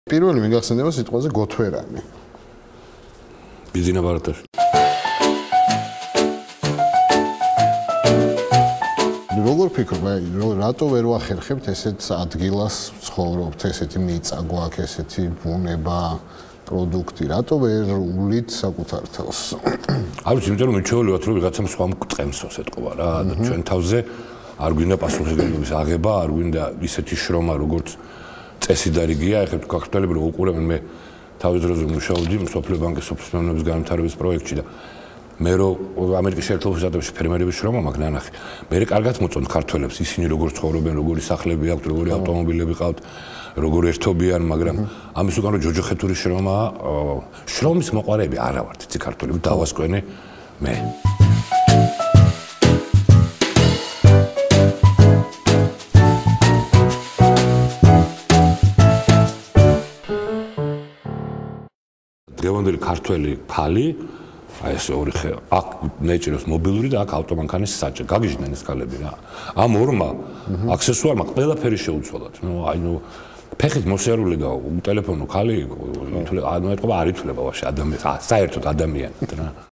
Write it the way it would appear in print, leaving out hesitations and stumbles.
პირველი მიგახსენდება სიტყვაზე გოთვერანი. ბიზინა ბარათაშვილი. როგორ ფიქრობ, რატო ვერ ვახერხებთ ესეთ ადგილას ცხოვრობთ, ესეთი მიწა გვაქვს, ესეთი ბუნება, პროდუქტი, რატო ვერ ულით საკუთარ თავს? არ ვიცი, იმიტომ რომ მიჩვეული ვართ, რომ ვიღაცამ სხვამ გწყემსოს ეთყობა რა, და ჩვენ თავზე არ გვინდა პასუხისმგებლობის აღება, არ გვინდა ისეთი შრომა, როგორც წესი და რიგია, ეხლა ქართველები რო უყურებენ, მე თავის დროზე მუშაობდი მსოფლიო ბანკის სოფლის მეურნეობის განვითარების პროექტში და მე რო ამერიკის შეერთებულ შტატებში ფერმერების შრომა მაქვს ნანახი. მე კარგად მოწონთ ქართველებს, ისინი როგორ ცხოვრობენ, როგორი სახლები აქვთ, როგორი ავტომობილები ყავთ, როგორ ერთობიან, მაგრამ ამის უკან რომ ჯოჯოხეთური შრომაა, შრომის მოყვარეები არა ვართ, იცი ქართველები, დავასკვენე მე. დღევანდელი ქართველი ქალი აი ეს ორი ხე აქ ნეჭიროს მობილური და აქ ავტომანქანის საჭე გაგიჟდნენ ეს ქალები რა ამ ორმა აქსესუარმა ყველაფერი შეუცვალათ ნუ ფეხით მოსიარული და ტელეფონო ქალი ითვლება არ ითვლება ვაფშე ადამიანს საერთოდ ადამიანად რა